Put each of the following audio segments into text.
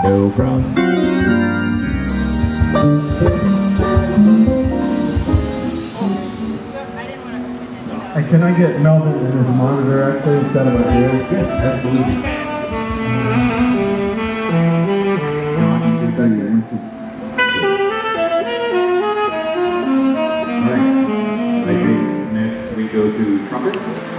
No problem. And can I get Melvin and his monitor actually instead of my ear? Yeah, absolutely. Alright, I think next we go to trumpet.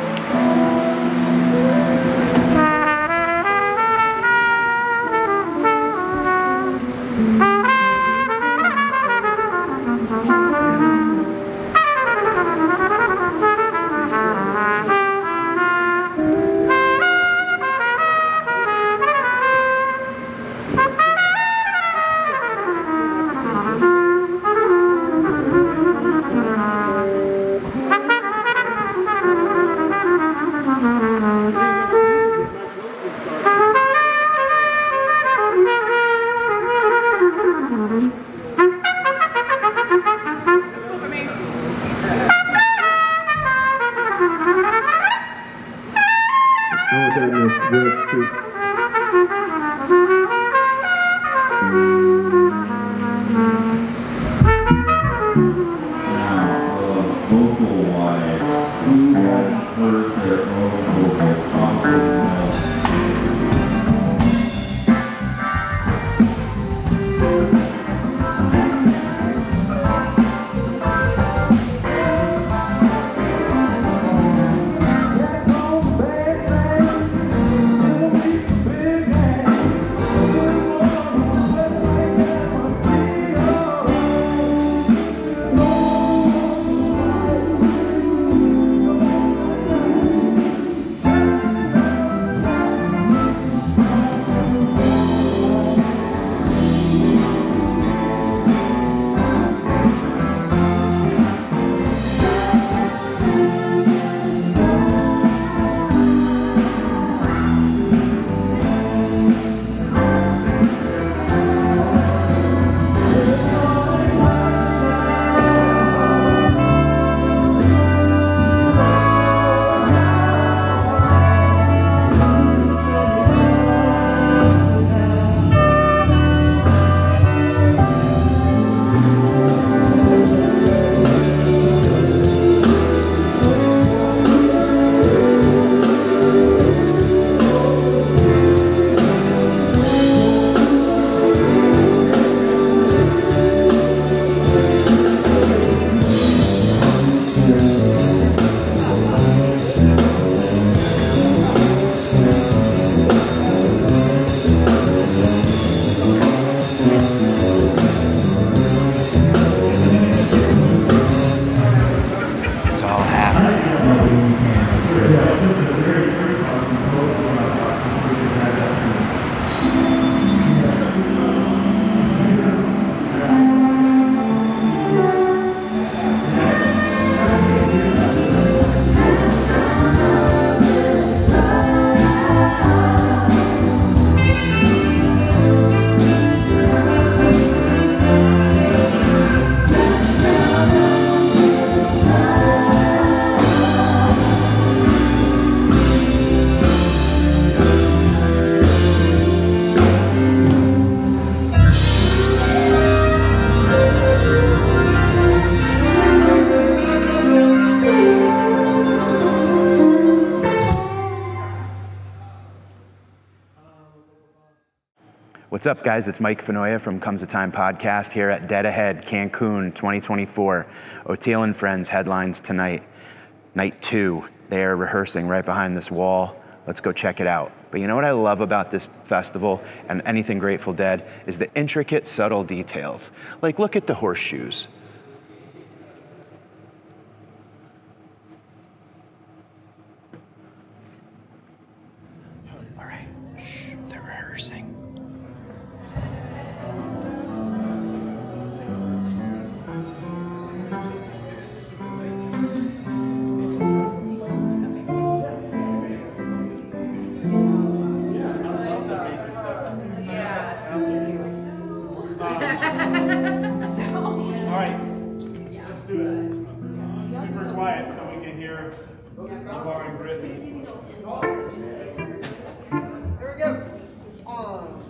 What's up, guys? It's Mike Finoia from Comes a Time podcast here at Dead Ahead Cancun 2024. Oteil and Friends headlines tonight, night 2. They are rehearsing right behind this wall. Let's go check it out. But you know what I love about this festival and anything Grateful Dead is the intricate, subtle details. Like, look at the horseshoes. All right, shh, they're rehearsing. Lamar and Brittney. Here we go.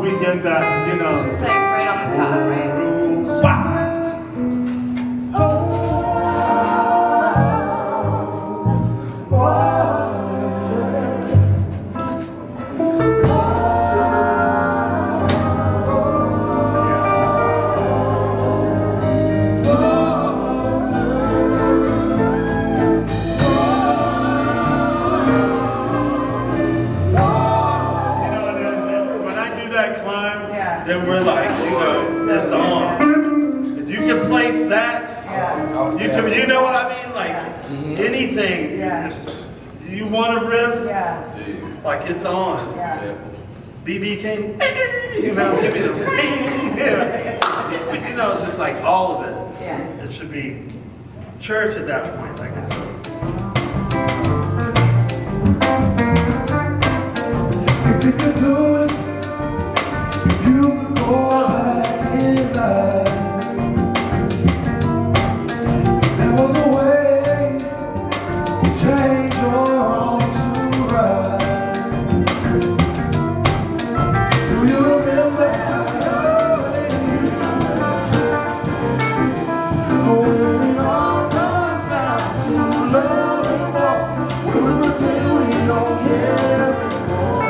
you get that, you know. Just like right on the top, right? Wow. Then we're like, you know, it's on. If you can play sax, you can, you know what I mean? Like anything. You want a riff? Like it's on. BB King, you know, give me the you know, just like all of it. It should be church at that point, like I said. If you could do it, you could go back in life. There was a way to change your wrong to right. Do you remember telling you when it all comes down to love and more, we will pretend we don't care anymore.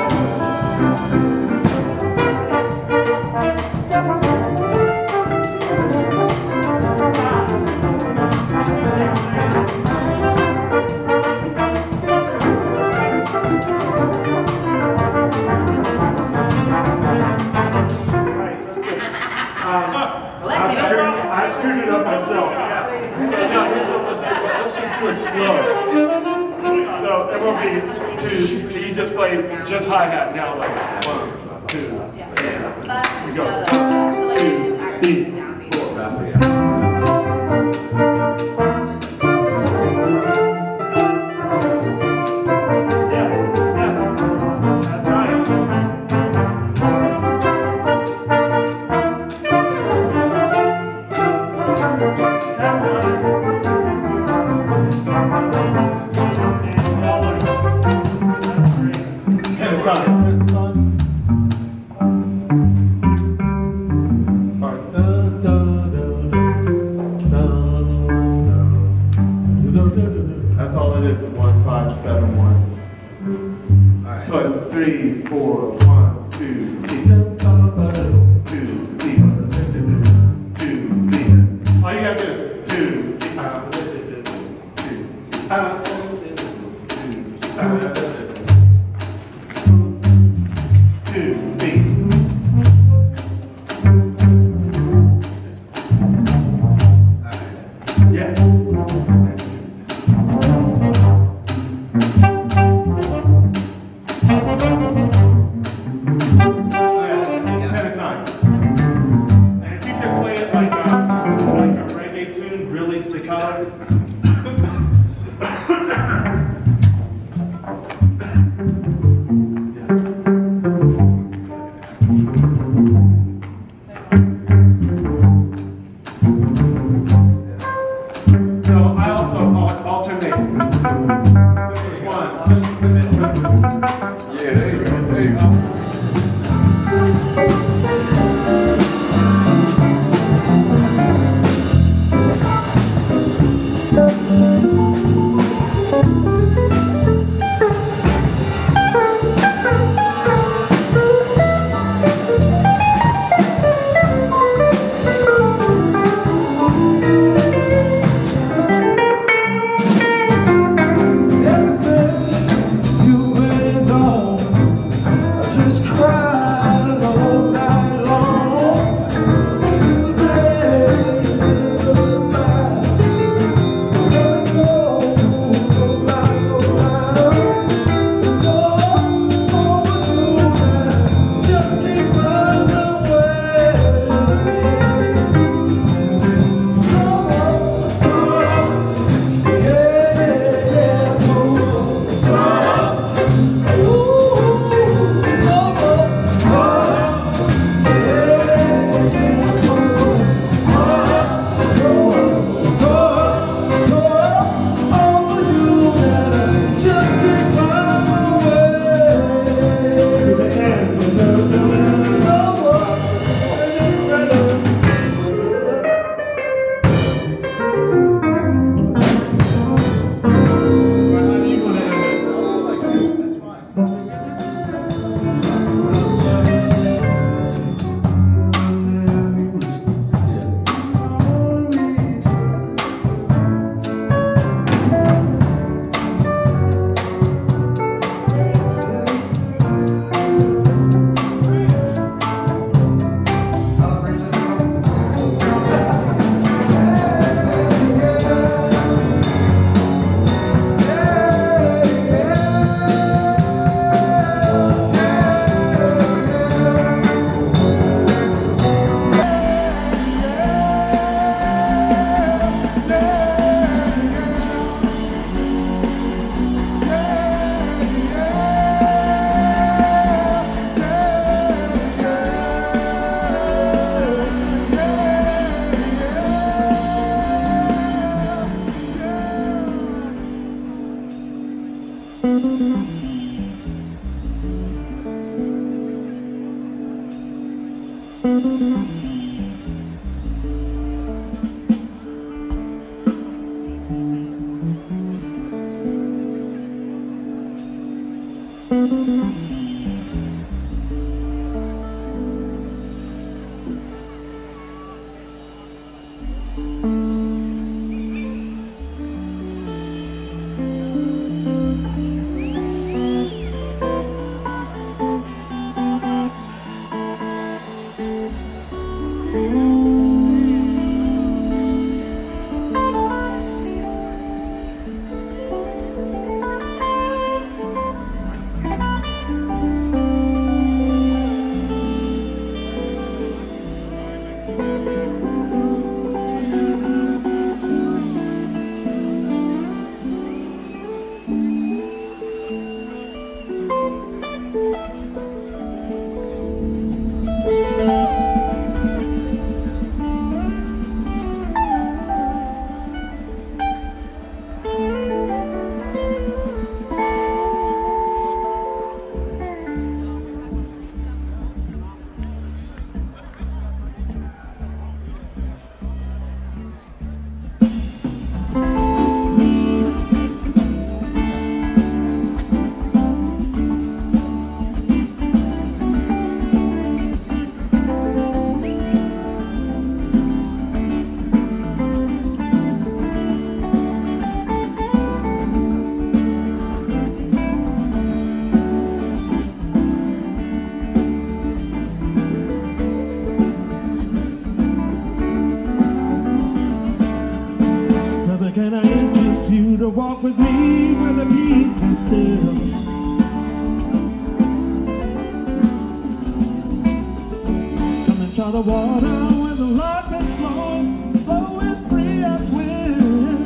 I screwed it up myself. So now here's what we'll do. Let's just do it slow. So it will be two. You just play just hi-hat now, like 1, 2, 3. We go. 1, 2, 3, 4. That's all it is, 1, 5, 7, 1. So it's 3, 4, 1, 2, 3. 2, 3. 2, 3. All you gotta do is 2, 3. 2, 3. Yeah. Walk with me where the peace is still. Come and try the water where the love can flow with free at will.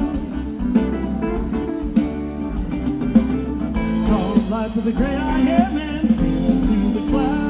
Call light to the great I am and feel through the clouds.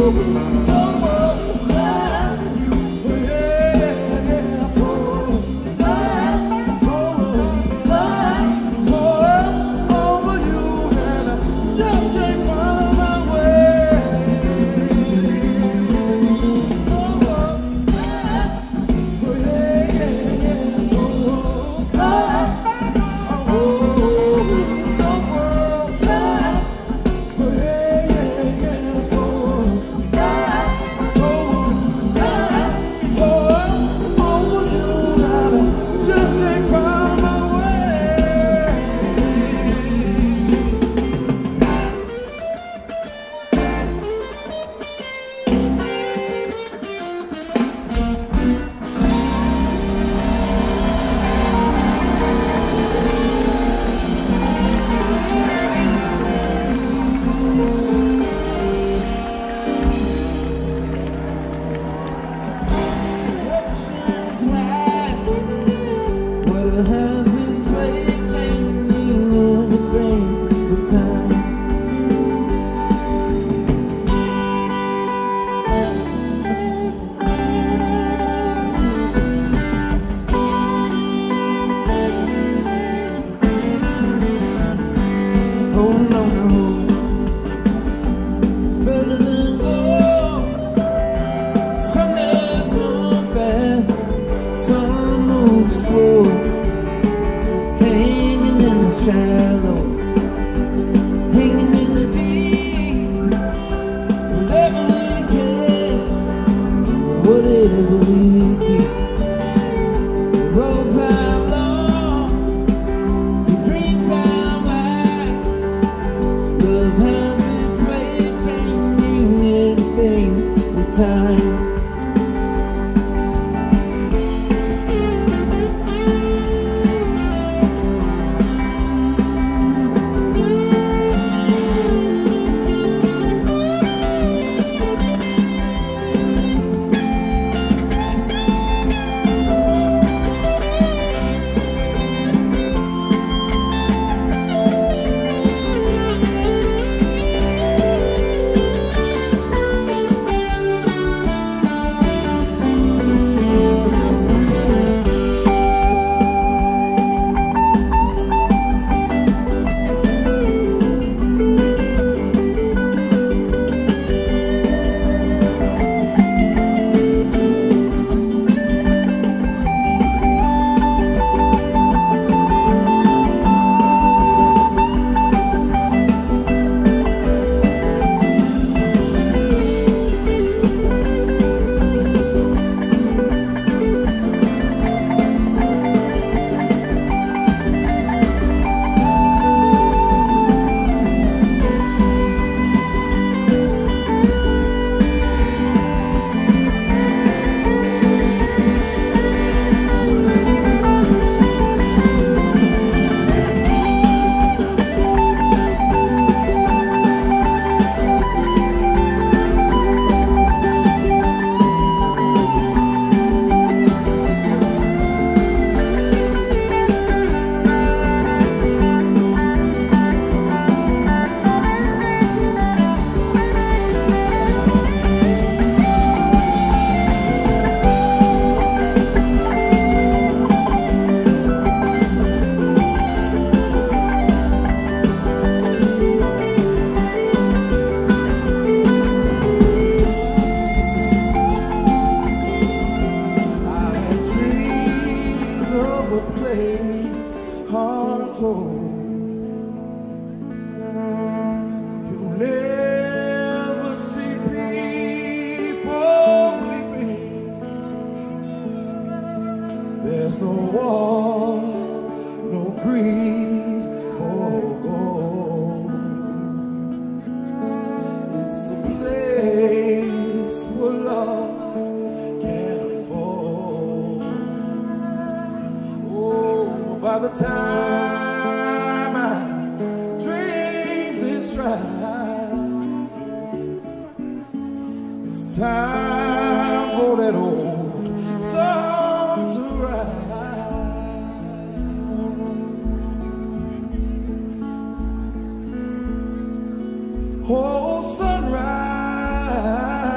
Oh, sunrise.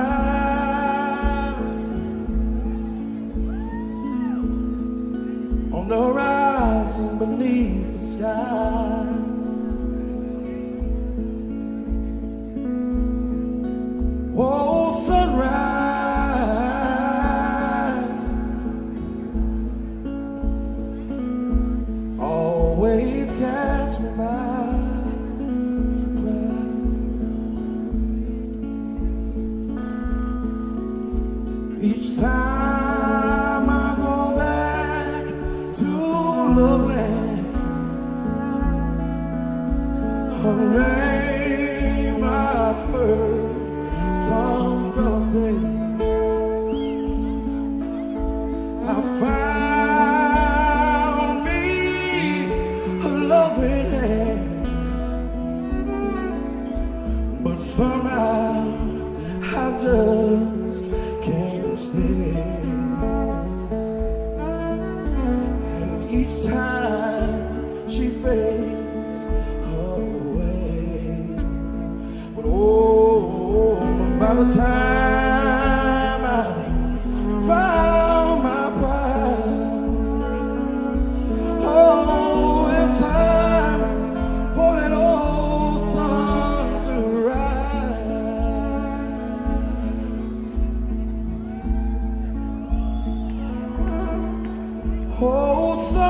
Each time I go back to Loveland, her name I heard some fella say. I found me a loving hand, but somehow I just can't stay. And each time she fades away, but oh, by the time I found my prize, oh, it's time for that old sun to rise. Oh,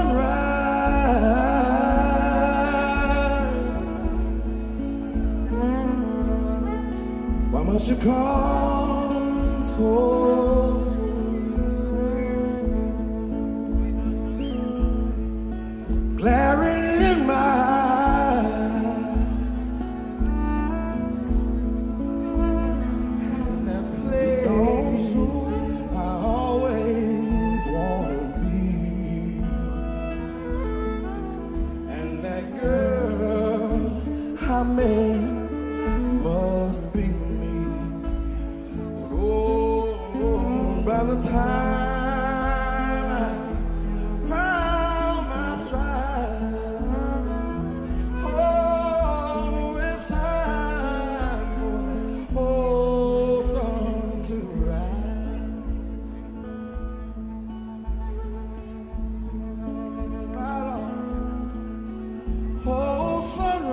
sunrise, why must you come so sweet, glaring in my eyes, and that place I always want to be, and that girl I met must be for me. But oh, by the time I found my stride, oh, it's time for that old sun to rise. My Lord, oh,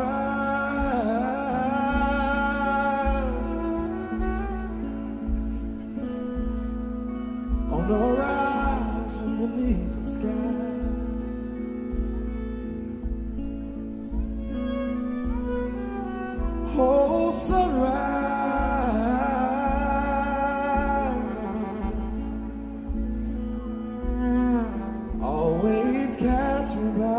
sunrise on the horizon beneath the sky. Oh, sunrise, always catch me by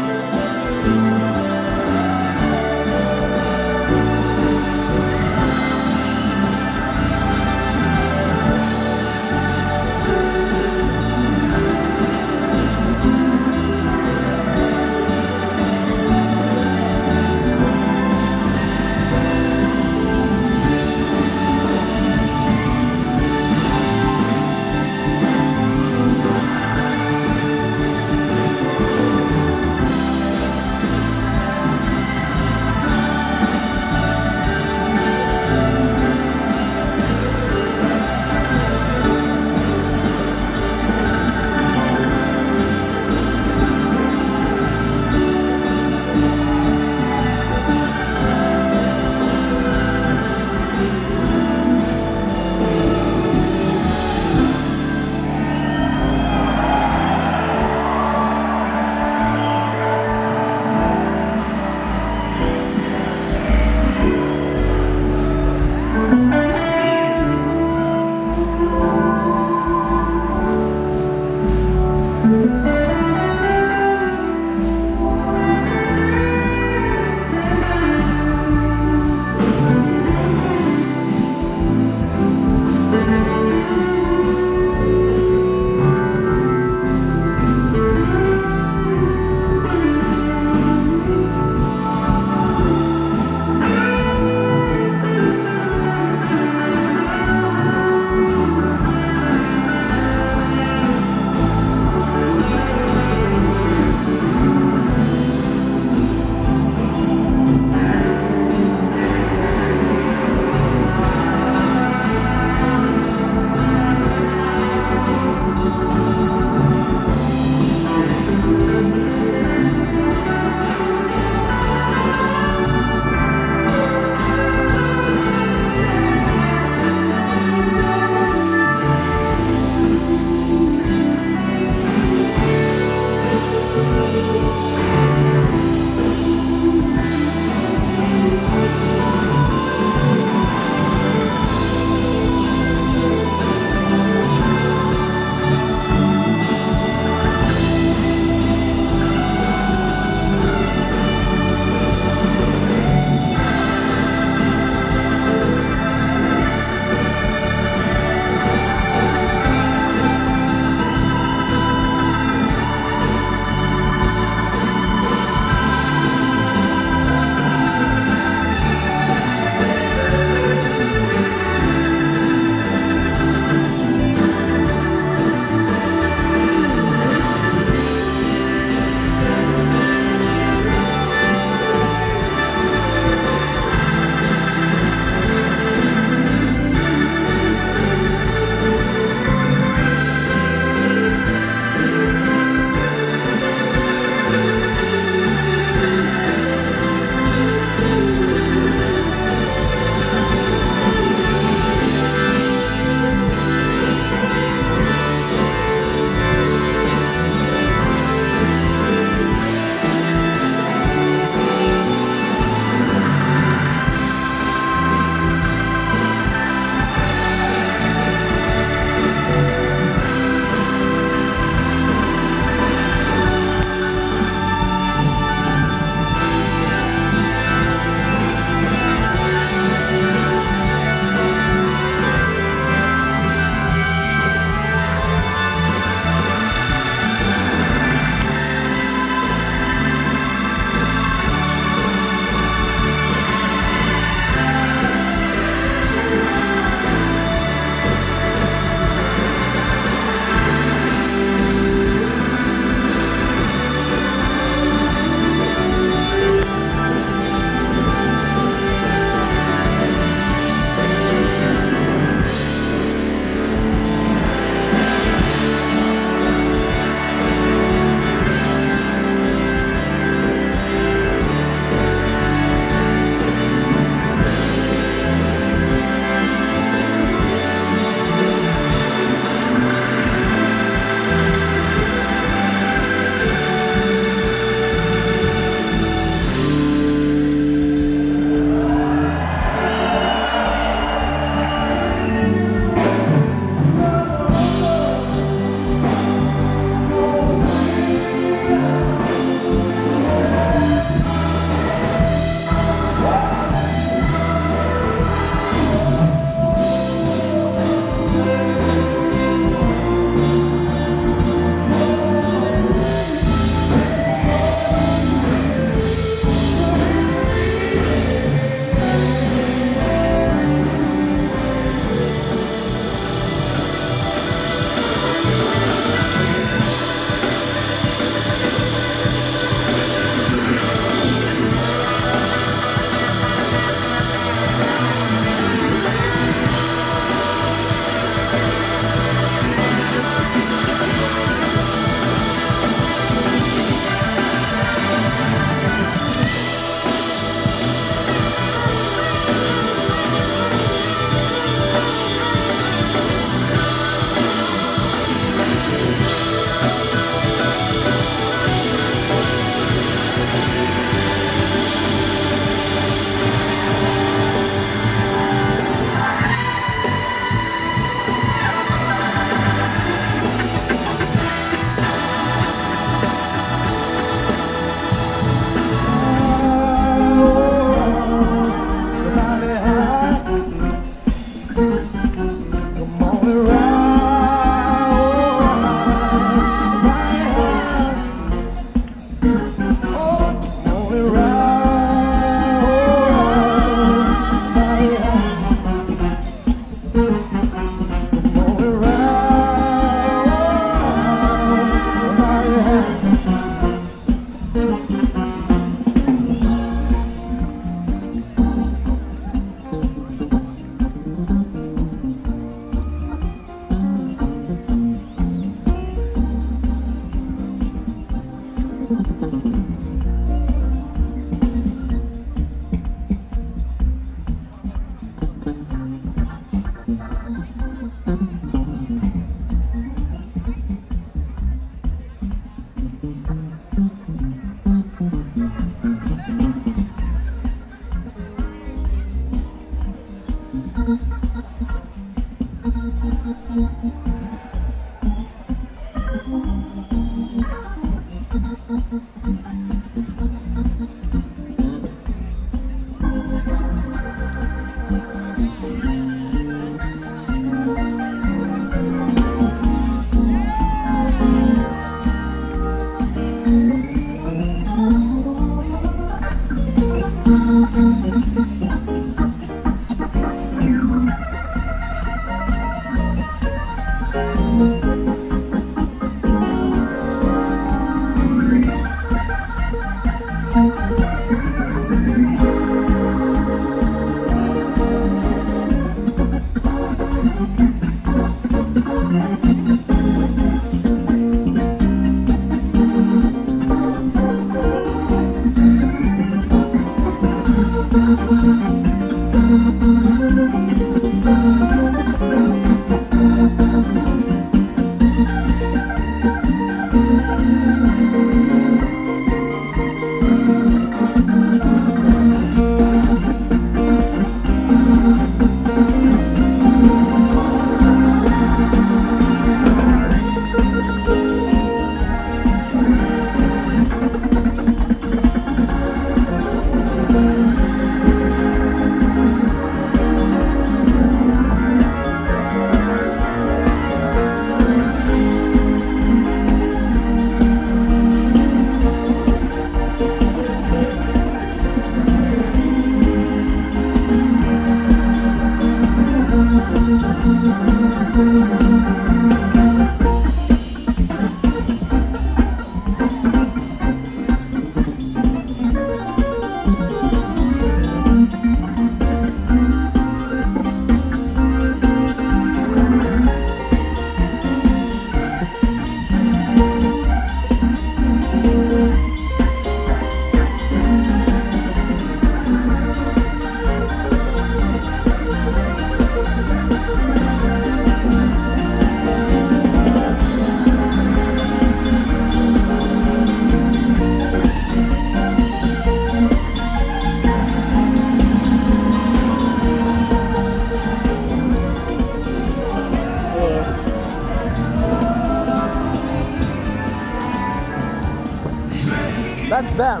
That's them.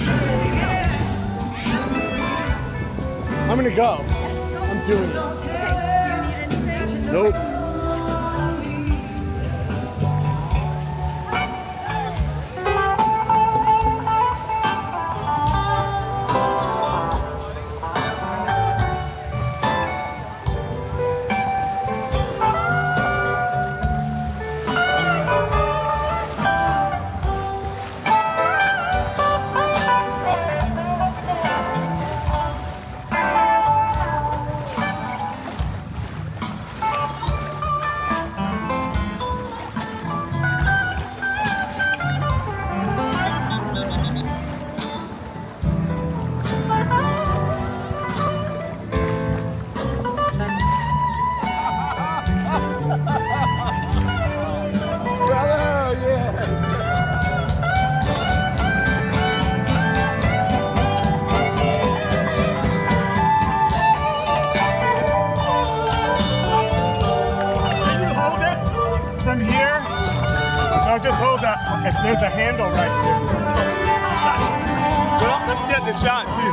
I'm gonna go. I'm doing it. Nope. There's a handle right here. Well, let's get the shot too.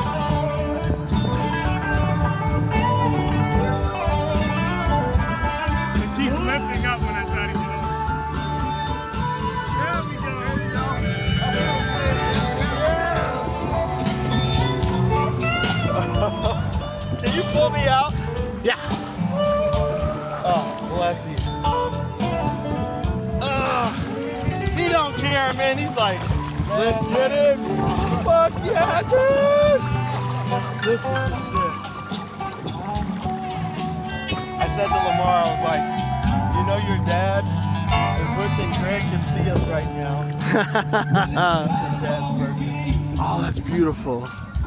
It keeps lifting up when I try to get over. There we go. Can you pull me out? Yeah. Oh, bless you. He don't care, man. He's like, let's get him. Fuck yeah, dude. Listen to this. I said to Lamar, I was like, you know your dad and Butch and Greg can see us right now. This is his dad's birthday. Oh, that's beautiful.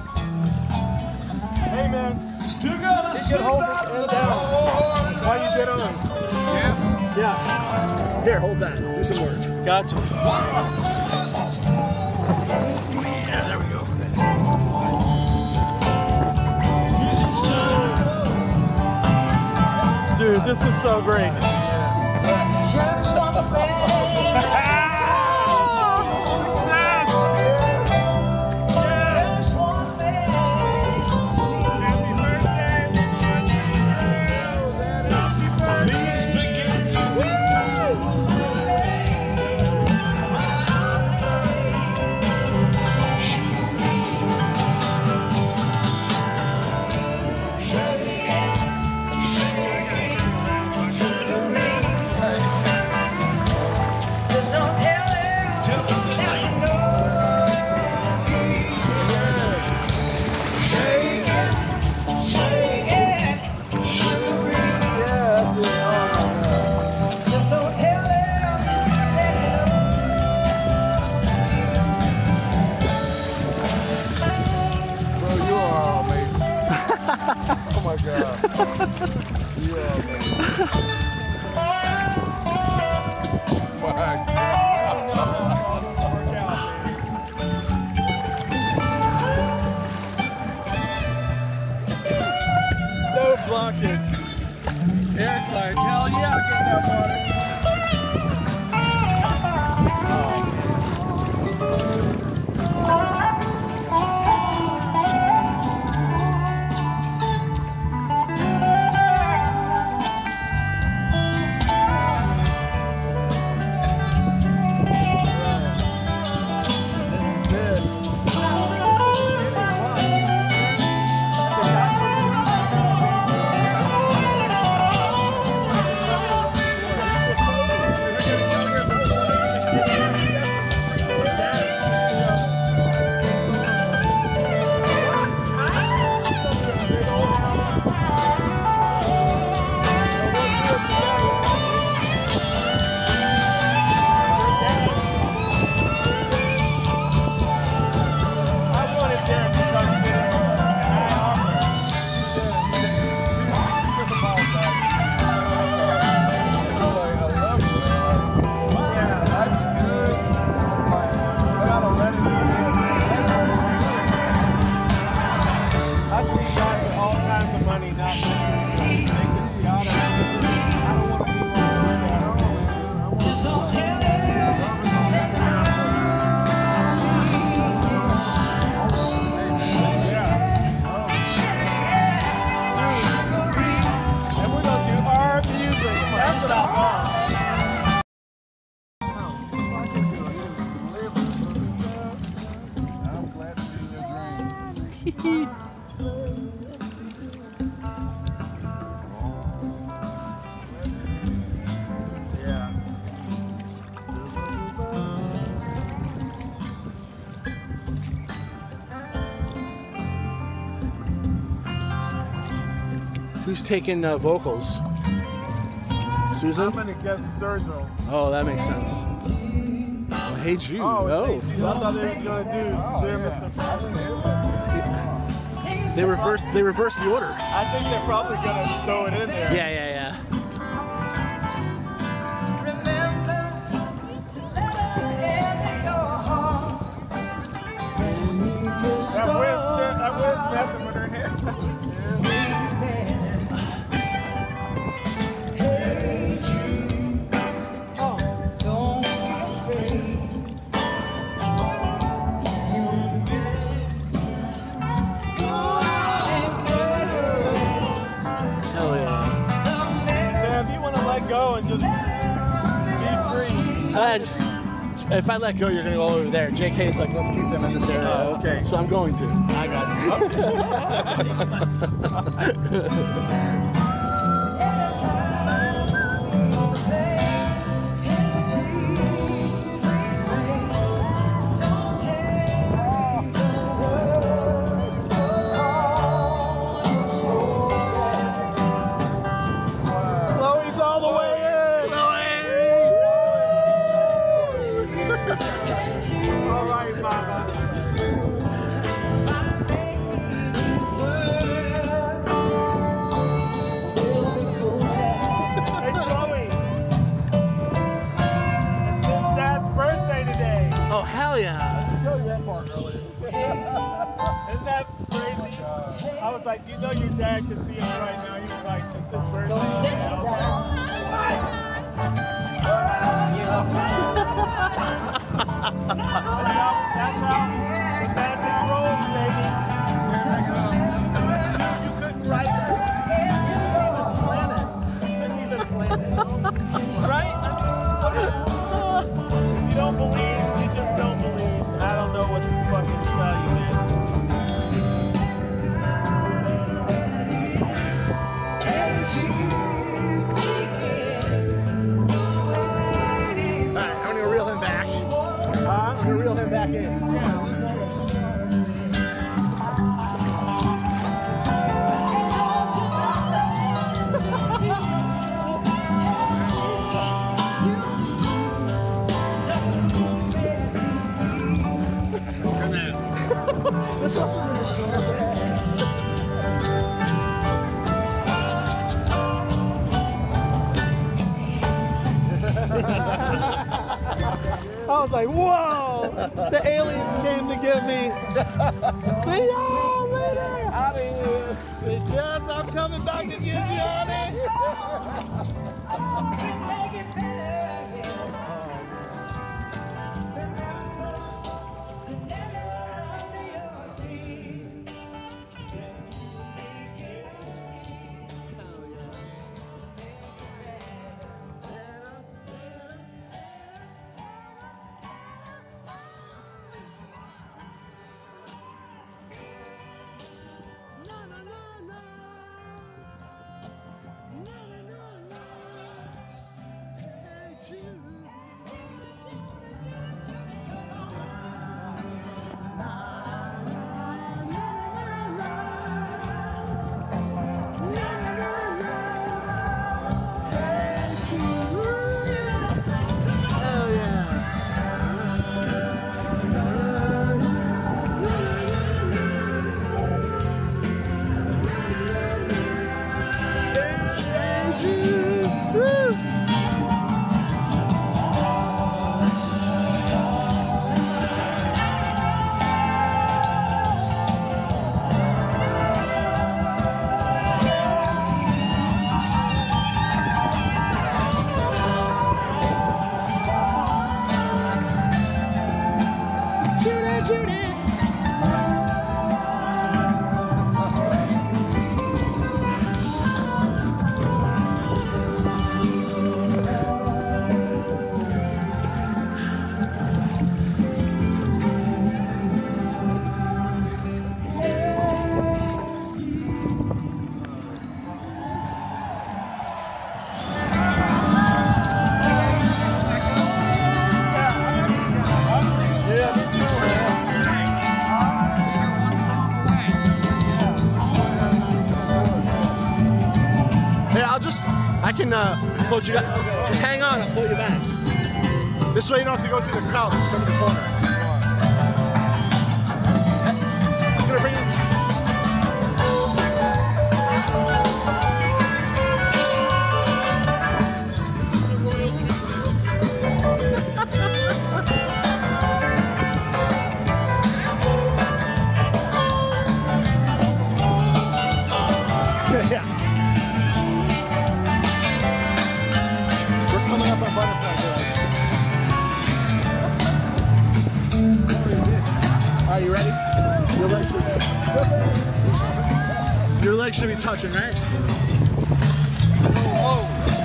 Hey, man. You can hold it and down. Why you get on? Yeah. Yeah. Here, hold that. Do some work. Gotcha. Yeah, there we go. Dude, this is so great. Oh my God. Yeah, man. My No blockage. Eric's like, hell yeah, I'll get that water. Who's taking vocals? Susan? I'm gonna guess Sturgill. Oh, that makes sense. Oh, hey Jude. Oh, Oh. I thought they were gonna do Jim. They reversed the order. I think they're probably gonna throw it in there. Yeah. That Weir's messing with her hair. Go and just be free. If I let go, you're gonna go over there. JK's like, let's keep them in this area. Oh, okay. So I'm going to. I got you. All right, Mama. Hey, Joey. It's his dad's birthday today. Oh, hell yeah. Show you that part earlier. Isn't that crazy? I was like, you know your dad can see him right now. He was like, it's his birthday today. I was like, that's how the magic rolls, baby. You couldn't write that. You couldn't even plan it. Right? If you don't believe, you just don't believe. I don't know what to fucking tell you, man. Alright, I'm gonna reel him back. I'm gonna reel him back in. like, whoa! The aliens came to get me. See y'all later. Out of here. Yes, I'm coming back to get you, honey. I can float you guys. Just hang on, I'll float you back. This way you don't have to go through the crowd. Let's go to the corner. I'm gonna bring you. Yeah. We're coming up on Butterfly Girl. Are you ready? Your legs should be touching, right? Oh.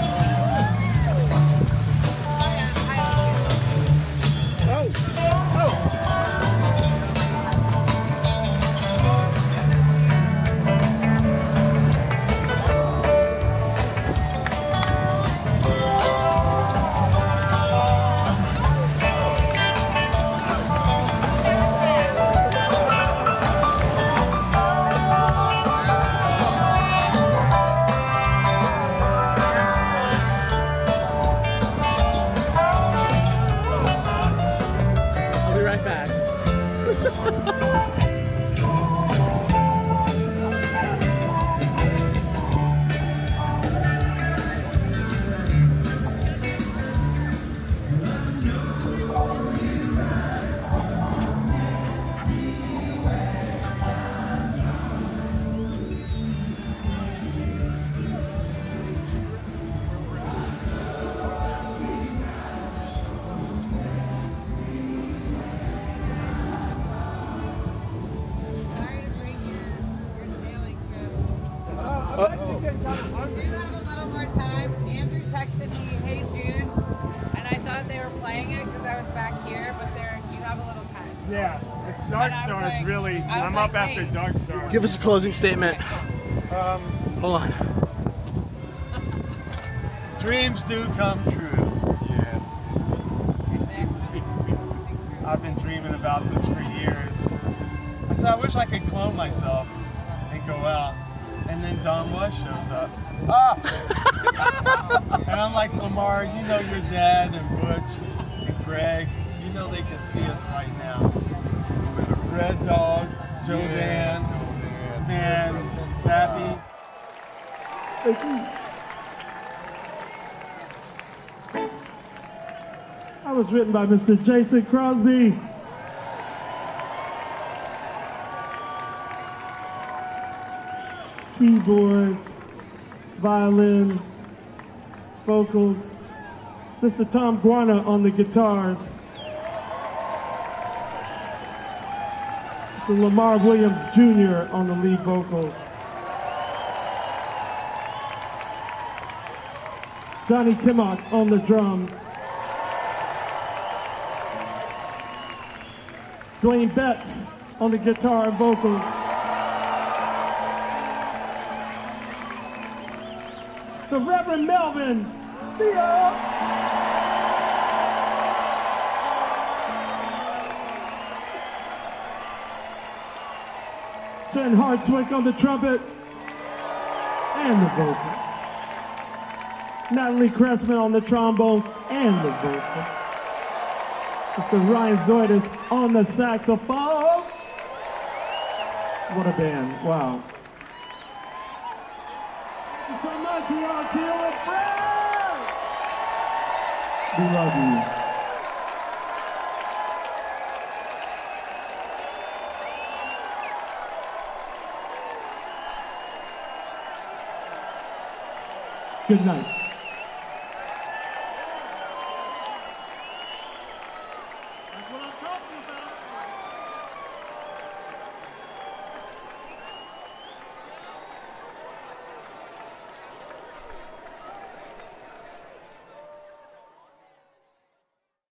I'm up after Dark Star. Give us a closing statement. Hold on. Dreams do come true. Yes. I've been dreaming about this for years. I said, I wish I could clone myself and go out. And then Don West shows up. Ah! And I'm like, Lamar, you know your dad and Butch and Greg, you know they can see us right now. Red Dog, Jodan, man, Pappy. Thank you. I That was written by Mr. Jason Crosby. Keyboards, violin, vocals. Mr. Tom Guarna on the guitars. Mr. Lamar Williams Jr. on the lead vocal. Johnny Kimock on the drums. Duane Betts on the guitar and vocal. The Reverend Melvin Jen Hartswick on the trumpet and the vocal. Natalie Cressman on the trombone and the vocal. Mr. Ryan Zoidis on the saxophone. What a band, wow. Thank you so much, we are Oteil and Friends. We love you. Good night. That's what I'm talking about.